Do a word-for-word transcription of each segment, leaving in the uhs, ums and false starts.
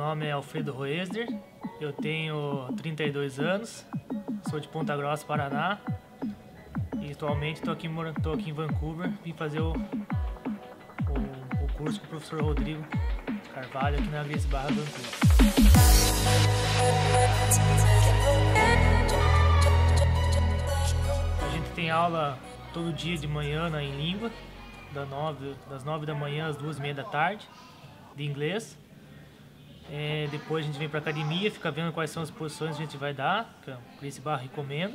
nome é Alfredo Roesder, eu tenho trinta e dois anos, sou de Ponta Grossa, Paraná, e atualmente estou aqui, tô aqui em Vancouver, vim fazer o, o, o curso com o professor Rodrigo Carvalho aqui na Vias Barra Vancouver. A gente tem aula todo dia de manhã na, em língua, das nove, das nove da manhã às duas e meia da tarde, de inglês. É, depois a gente vem para academia, fica vendo quais são as posições que a gente vai dar, que o Chris Barra recomenda.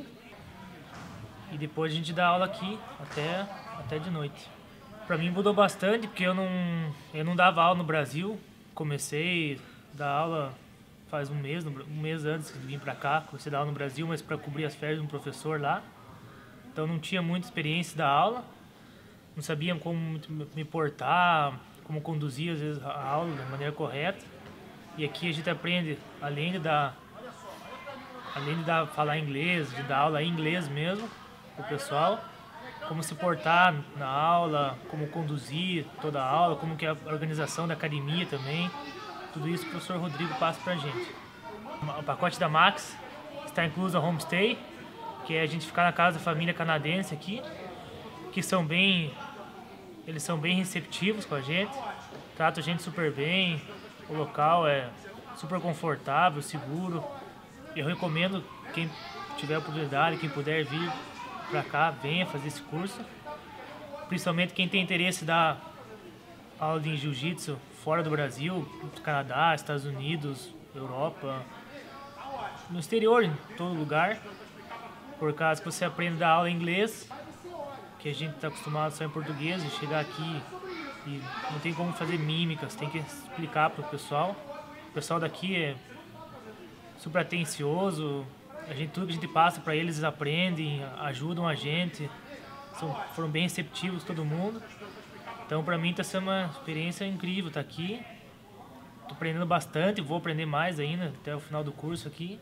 E depois a gente dá aula aqui até, até de noite. Para mim mudou bastante, porque eu não, eu não dava aula no Brasil. Comecei a dar aula faz um mês, um mês antes de vir para cá. Comecei a dar aula no Brasil, mas para cobrir as férias de um professor lá. Então não tinha muita experiência da aula. Não sabia como me portar, como conduzir às vezes a aula da maneira correta. E aqui a gente aprende, além de dar, além de dar, falar inglês, de dar aula em inglês mesmo para o pessoal, como se portar na aula, como conduzir toda a aula, como que é a organização da academia também. Tudo isso o professor Rodrigo passa para a gente. O pacote da Max está incluso a homestay, que é a gente ficar na casa da família canadense aqui, que são bem, eles são bem receptivos com a gente, tratam a gente super bem. O local é super confortável, seguro. Eu recomendo quem tiver oportunidade, quem puder vir para cá, venha fazer esse curso. Principalmente quem tem interesse em dar aula de jiu-jitsu fora do Brasil, no Canadá, Estados Unidos, Europa, no exterior, em todo lugar. Por causa que você aprende a dar aula em inglês, que a gente está acostumado só em português, e chegar aqui e não tem como fazer mímicas, tem que explicar para o pessoal. O pessoal daqui é super atencioso, a gente, tudo que a gente passa para eles, eles aprendem, ajudam a gente, são, foram bem receptivos todo mundo. Então para mim está sendo uma experiência incrível estar aqui. Estou aprendendo bastante, vou aprender mais ainda até o final do curso aqui.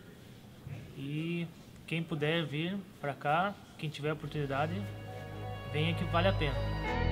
E quem puder vir para cá, quem tiver oportunidade, venha que vale a pena.